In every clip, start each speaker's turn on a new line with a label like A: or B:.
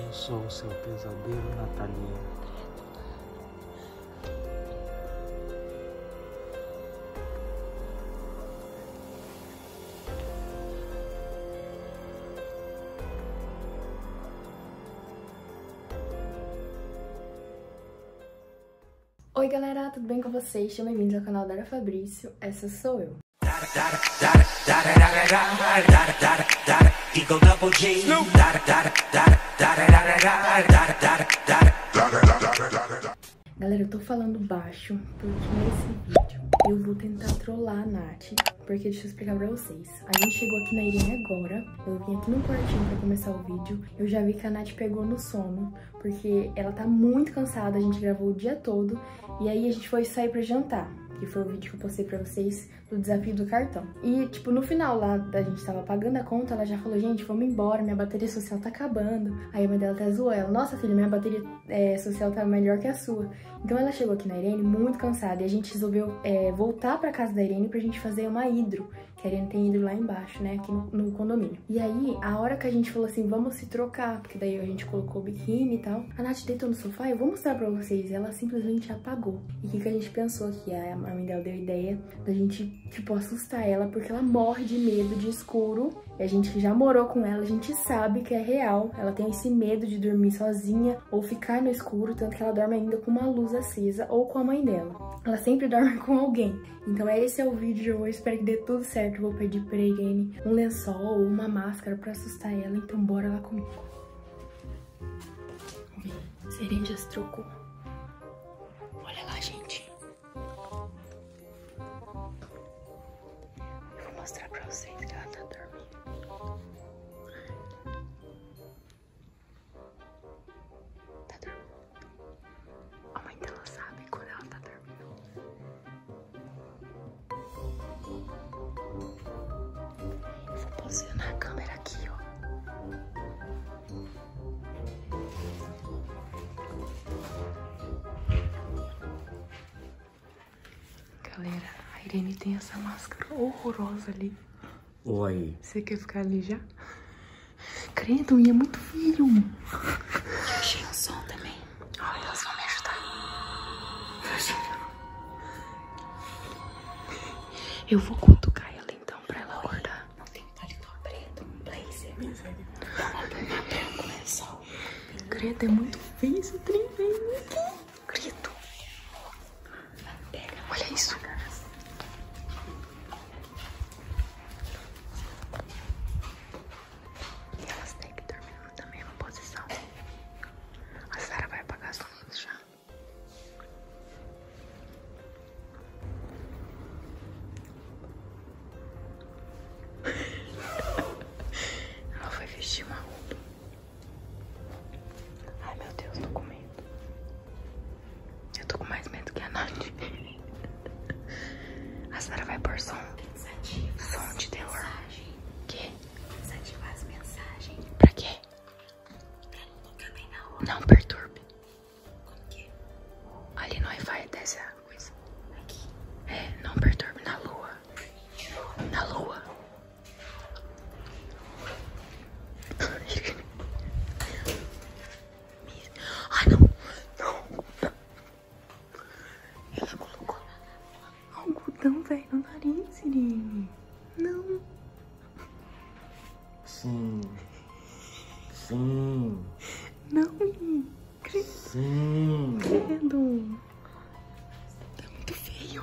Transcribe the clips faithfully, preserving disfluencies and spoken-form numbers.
A: Eu sou o seu pesadelo, Natalia.
B: Oi galera, tudo bem com vocês? Sejam bem-vindos ao canal Dara Fabrício, essa sou eu. Galera, eu tô falando baixo porque nesse vídeo eu vou tentar trollar a Nath, porque deixa eu explicar pra vocês. A gente chegou aqui na Irene agora, eu vim aqui no quartinho pra começar o vídeo, eu já vi que a Nath pegou no sono, porque ela tá muito cansada, a gente gravou o dia todo, e aí a gente foi sair pra jantar, que foi o vídeo que eu postei pra vocês do desafio do cartão. E, tipo, no final lá, da gente tava pagando a conta, ela já falou, gente, vamos embora, minha bateria social tá acabando. Aí a mãe dela até zoou ela, nossa filha, minha bateria é, social tá melhor que a sua. Então ela chegou aqui na Irene muito cansada, e a gente resolveu é, voltar pra casa da Irene pra gente fazer uma hidro, que a Irene tem hidro lá embaixo, né, aqui no, no condomínio. E aí, a hora que a gente falou assim, vamos se trocar, porque daí a gente colocou o biquíni e tal, a Nath deitou no sofá, eu vou mostrar pra vocês, e ela simplesmente apagou. E o que, que a gente pensou aqui? A mãe dela deu a ideia da gente, tipo, assustar ela, porque ela morre de medo de escuro, e a gente que já morou com ela, a gente sabe que é real, ela tem esse medo de dormir sozinha ou ficar no escuro, tanto que ela dorme ainda com uma luz acesa ou com a mãe dela. Ela sempre dorme com alguém. Então esse é o vídeo de hoje, eu espero que dê tudo certo. Eu vou pedir pra Irene um lençol ou uma máscara pra assustar ela, então bora lá comigo. Vamos ver se a Irene já se trocou. Olha lá, gente. Eu vou mostrar pra vocês que ela tá dormindo. Tá dormindo. A mãe dela sabe quando ela tá dormindo. Eu vou posicionar a câmera aqui, ó. Galera, a Irene tem essa máscara horrorosa ali.
A: Oi.
B: Você quer ficar ali já? Credo, e é muito feio. Eu achei o som também. Olha, elas vão me ajudar. Eu vou cutucar ela então pra ela acordar. Não tem paletó preto, blazer. Uma branca, lençol. Credo, é muito feio esse trem, velho. Credo. Olha isso. E elas têm que dormir na mesma posição. A Sara vai apagar as luzes já. Ela foi vestir uma roupa. Ai, meu Deus, tô com medo. Eu tô com mais medo que a Nath. A Sara vai pôr som. Som de terror. Que? Desativar as mensagens. Pra quê? Pra não ficar bem na rua. Não perturbe. Como que? Ali no Wi-Fi desce a coisa. Aqui. É, não perturbe na lua. Na lua. Ai, não. Não. Ela colocou algodão, velho, no nariz, Irene. Não.
A: Sim. Sim.
B: Não, Irene. Credo.
A: Sim.
B: Credo. Tá muito feio.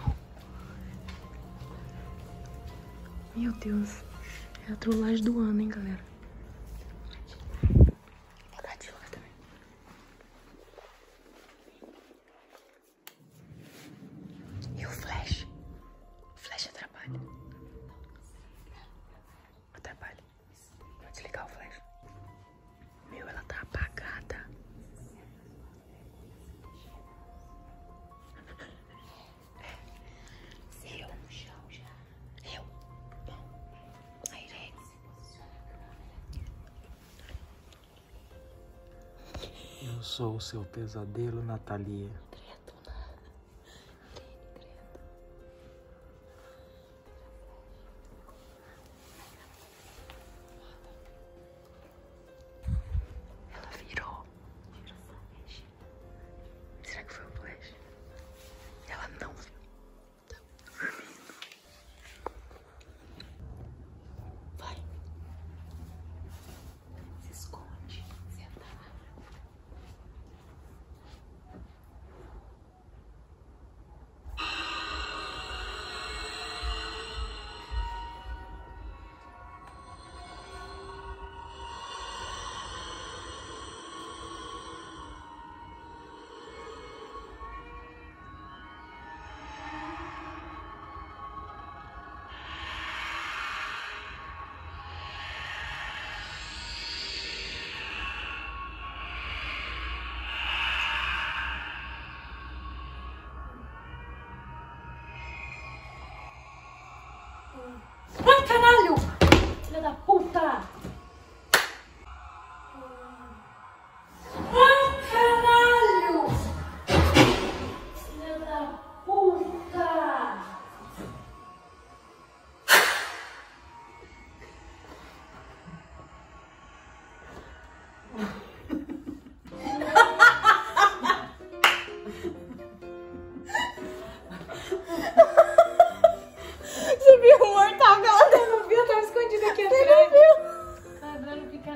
B: Meu Deus. É a trollagem do ano, hein, galera. Vou apagar de lá também. E o flash? O flash atrapalha. Atrapalha. Vou desligar o flash. Meu, ela tá apagada. É. Eu no chão já. Eu. A Irene.
A: Eu sou o seu pesadelo, Natalia.
B: Ela virou.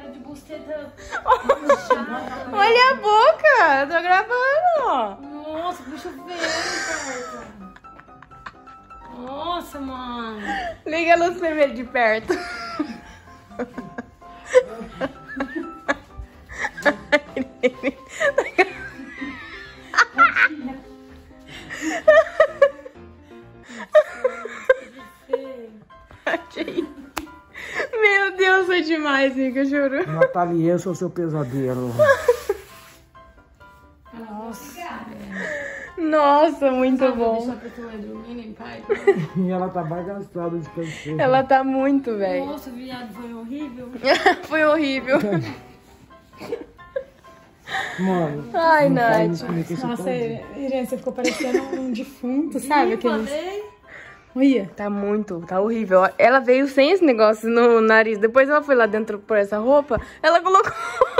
C: cara de busteta.
B: Olha a boca, eu tô gravando.
C: Nossa, deixa eu ver, cara. Nossa, mano.
B: Liga a luz pra ver de perto. Meu Deus, é demais, amiga, juro.
A: Natália, eu sou seu pesadelo.
C: Nossa.
B: Nossa, muito bom.
C: Deixa pra tu dormir em paz.
A: E ela tá bagaçada de canseiro.
B: Ela tá muito, velho.
C: Nossa, viado, foi horrível.
B: Foi horrível.
A: Mano.
B: Ai,
A: não faz
B: Nath.
A: isso comigo que eu sou
D: Nossa,
A: tão-
D: Irene, você ficou parecendo um defunto, sabe?
C: Ih,
D: Aqueles...
C: falei.
D: Olha.
B: Tá muito, tá horrível. Ela veio sem esse negócio no nariz. Depois ela foi lá dentro por essa roupa. Ela colocou.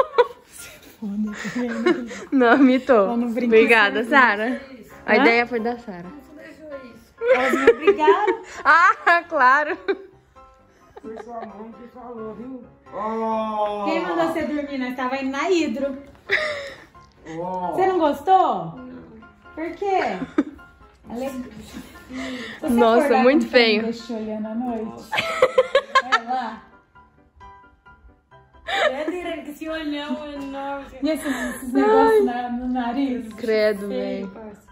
B: Não, mitou.
D: Ela não brinca
B: Obrigada,
D: assim.
B: Sara. A
D: Hã?
B: ideia foi da Sara.
D: Elas me obrigaram.
B: Ah, claro.
A: Foi sua mãe que falou, viu? Oh!
D: Quem mandou você dormir? Nós tava indo na Hidro.
A: Oh!
D: Você não gostou? Não. Por quê? Ela é... Se você
B: Nossa,
D: acordar
B: muito
D: com
B: feio.
D: Deixa te olhando à noite. Vai lá.
C: É, Irene, que esse olhão enorme.
D: E esses, esses negócios na- no nariz?
B: Credo,
C: Feio,
B: velho.
C: parça.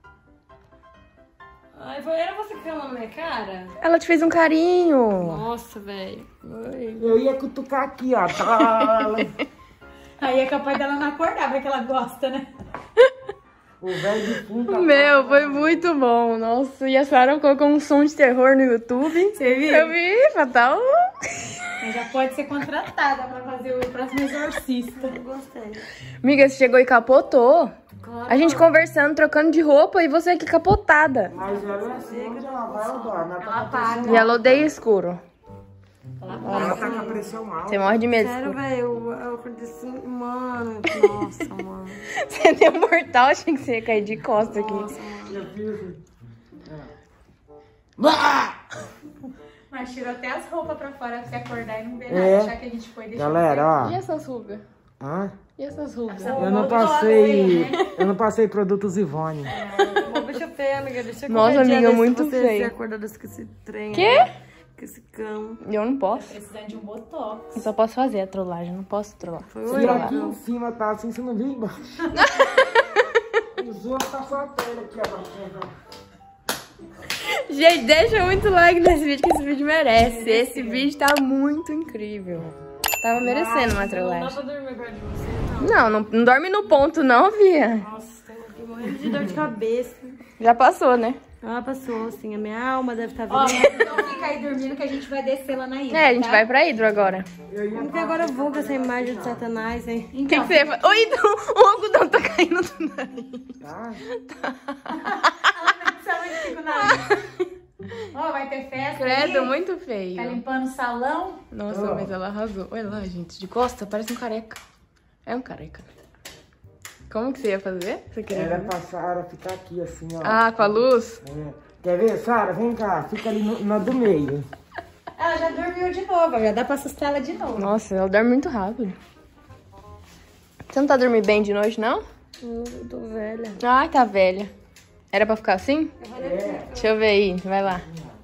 C: Ai, foi- era você que caiu na minha cara?
B: Ela te fez um carinho.
C: Nossa, velho.
A: Eu ia cutucar aqui, ó. Tá.
D: Aí é capaz dela não acordar, porque ela gosta, né?
A: O velho de fundo tá...
B: Meu, foi muito bom. Nossa, e a Sara colocou um som de terror no YouTube.
D: Você viu?
B: Eu vi, fatal.
D: Mas já pode ser contratada pra fazer o próximo exorcista.
C: Eu gostei.
B: Amiga, você chegou e capotou.
C: Claro.
B: A gente conversando, trocando de roupa e você aqui capotada.
A: Mas ela é assim, onde ela vai, ela dorme. Ela tá
C: Ela
A: com a pressão
B: E ela odeia escuro.
A: Ela tá com a pressão alta.
B: Você morre de medo.
C: Sério,
B: escuro.
C: velho, eu, eu acordei assim, mano, nossa, mano.
B: Você deu mortal, achei que você ia cair de costas aqui.
C: Nossa, mano.
A: Eu fiz...
D: Mas tirou até as roupas pra fora pra você acordar e não ver
A: É.
D: nada. Achar que a gente foi deixar.
A: Galera,
B: E
A: ó.
B: essas rugas?
A: Hã?
B: E essas rugas?
A: Eu não passei... Eu não passei produtos Ivone.
C: Uma bicha feia, amiga, deixa eu
B: Nossa,
C: qualquer dia
B: amiga,
C: desse
B: muito
C: você
B: feio.
C: ser acordada com esse trem.
B: Quê?
C: né? Com esse cão.
B: Eu não posso.
D: Precisando de um botox.
B: Eu só posso fazer a trollagem, não posso trollar.
C: Foi
A: Se
C: horrível.
A: aqui em cima tá assim, você não viu embaixo. Os outros tá só a tela aqui, ó.
B: Gente, deixa muito like nesse vídeo, que esse vídeo merece. Esse vídeo tá muito incrível. Tava merecendo uma
C: Não dá
B: trollagem.
C: pra dormir perto de você, não.
B: Não, não, não dorme no ponto não, Via.
C: Nossa, tô aqui morrendo de dor de cabeça.
B: Já passou, né?
C: Ela passou, assim, a minha alma deve estar
D: Ó,
C: vindo.
D: mas não fica aí dormindo que a gente vai descer lá na ilha.
B: É, a gente
D: tá?
B: vai pra Hidro agora.
C: Como que agora eu vou com essa imagem de Satanás, hein?
B: O que, que você faz? Oi, então, o algodão tá caindo do nariz.
A: Tá?
D: Sabe onde fica o nariz? Ó, vai ter festa.
B: Credo,
D: aí.
B: muito
D: Tá
B: feio.
D: limpando o salão.
B: Nossa,
A: Ó.
B: mas ela arrasou. Olha lá, gente, de costa, parece um careca. É um careca. Como que você ia fazer? Você queria
A: Era
B: fazer?
A: pra Sara ficar aqui assim, ó.
B: Ah, com a luz?
A: É. Quer ver, Sara? Vem cá, fica ali no, na do meio.
D: Ela já dormiu de novo, já dá pra assustar ela de novo.
B: Nossa, ela dorme muito rápido. Você não tá dormindo bem de noite, não?
C: Eu tô velha.
B: Ai, tá velha. Era pra ficar assim?
A: É,
B: Deixa eu ver aí, vai lá.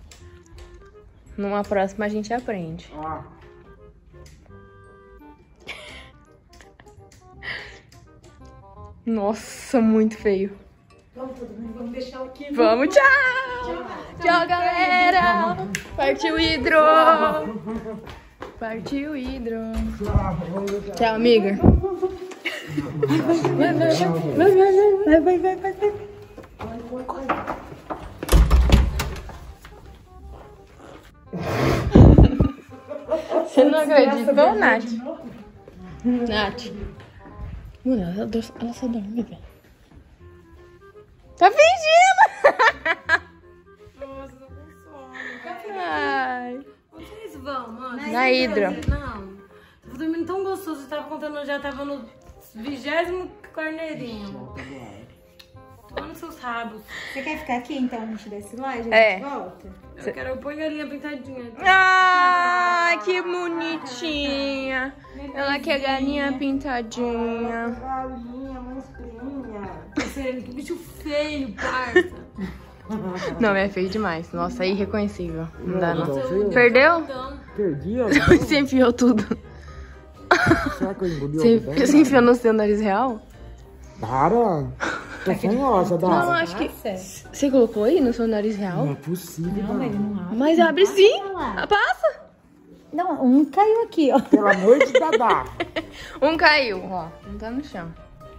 B: Numa próxima a gente aprende.
A: ó.
B: Nossa, muito feio.
D: Vamos todo mundo, vamos deixar o Kiko.
B: Vamos, tchau! Tchau, galera! Partiu Hidro! Partiu Hidro! Tchau, amiga! Vai, vai, vai, vai, vai, vai, vai. Você não acreditou, Nath? Nath. Mano, ela, do- ela só dorme, velho. Tá fingindo!
C: Nossa, tô com sono.
B: Ai.
C: Onde vocês vão, mano?
B: Na Hidro.
C: Não. Tava dormindo tão gostoso. Eu tava contando, eu já tava no vigésimo carneirinho. Tomando
D: os seus rabos.
C: Você quer ficar aqui então? A gente desce lá e a gente
B: É.
C: volta?
D: Eu quero pôr galinha pintadinha.
B: Ah, que bonitinha. Ela quer galinha pintadinha.
A: Galinha, monstrinha.
D: Sério, que bicho feio, parça.
B: Não, é feio demais. Nossa, é irreconhecível. Não dá, não.
A: Feio?
B: Perdeu?
D: Então,
A: Perdi, ó.
B: Você enfiou tudo.
A: Será que eu engoli o
B: Você,
A: algodão?
B: você enfiou no seu nariz real?
A: Dara, tô fanhosa, Dara.
B: Não, acho que... Você colocou aí no seu nariz real?
A: Não é possível,
C: Não,
A: Dara.
C: ele não abre.
B: Mas abre sim.
C: lá.
B: Ah, passa.
C: Não, um caiu aqui, ó.
A: Pelo amor de Dadá.
B: Um caiu, ó. Um tá no chão.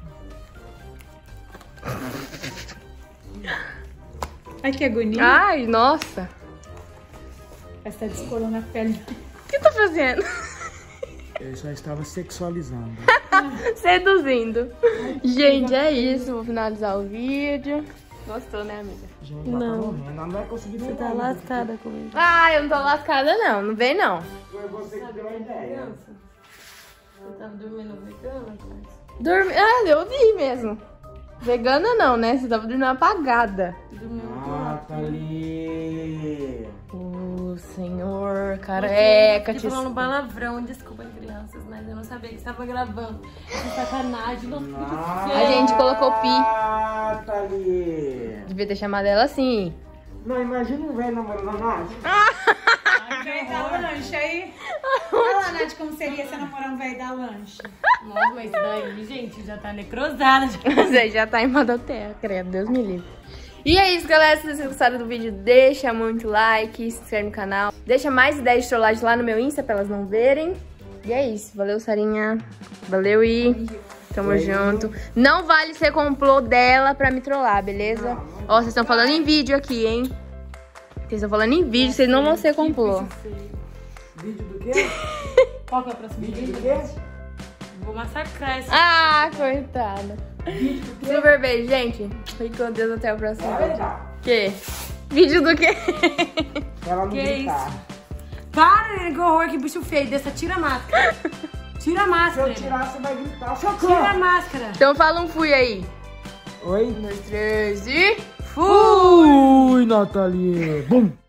C: Ai, que agonia.
B: Ai, nossa.
C: Essa descolou na pele.
B: O que tá fazendo?
A: Eu já estava sexualizando.
B: Seduzindo. Gente, é isso. Vou finalizar o vídeo. Gostou, né, amiga?
A: Gente, ela tá morrendo. Ela não vai conseguir
C: Você
A: ficar.
C: tá lascada comigo.
B: Ah, eu não tô lascada, não. Não vem, não.
A: Foi você que deu a ideia.
D: você tava dormindo vegana, parça?
B: Dormi... Ah, eu vi mesmo. Vegana não, né? Você tava dormindo apagada.
A: Nathalie.
B: Ô, senhor careca.
D: Tô
B: te-
D: falando palavrão, desculpa, crianças, mas eu não sabia que estava gravando. Que sacanagem, não fica
B: A gente colocou pi.
A: Nathalie.
B: Devia ter chamado ela assim.
A: Não, imagina um velho namorando a Nath.
C: Velho da lancha aí. Olha lá, Nath, como seria você namorar um velho da lancha.
D: Nossa, mas isso daí, gente, já tá necrosada.
B: Você já tá em moda terra, credo. Deus me livre. E é isso, galera. Se vocês gostaram do vídeo, deixa muito like, se inscreve no canal. Deixa mais ideias de trollagem lá no meu Insta pra elas não verem. E é isso. Valeu, Sarinha. Valeu e tamo junto. Não vale ser complô dela pra me trollar, beleza? Ó, vocês estão falando em vídeo aqui, hein? Vocês estão falando em vídeo, vocês não vão ser complô.
A: Vídeo do quê?
D: Qual que é o próximo
A: Vídeo
D: vídeo?
A: do quê?
D: Vou massacrar esse.
B: Ah, coitada. Super beijo, gente. Fique com Deus, até o próximo
A: Ela
B: vídeo.
A: já.
B: Que? Vídeo do quê?
A: Ela não
D: Que
A: gritar.
D: Para, né? Que horror, que bicho feio. Dessa, tira a máscara. Tira a
A: Se eu
D: máscara.
A: tirar, você vai gritar.
D: Tira a
A: Socorro!
D: máscara.
B: Então fala um fui aí.
A: Oi?
B: Um, dois, três e...
A: Fui, Nathalie. Bum.